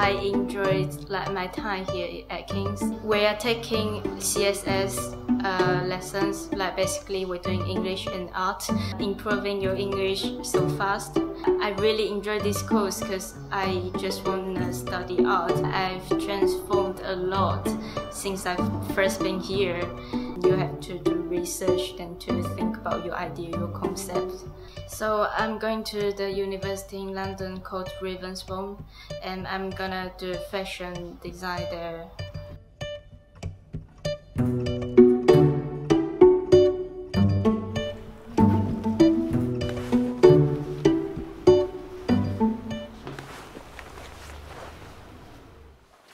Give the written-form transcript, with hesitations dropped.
I enjoyed my time here at King's. We are taking CSS lessons, basically we're doing English and art, improving your English so fast. I really enjoy this course because I just want to study art. I've transformed a lot since I've first been here. You have to do research and to think about your idea, your concept. So I'm going to the university in London called Ravensbourne, and I'm gonna do fashion design there.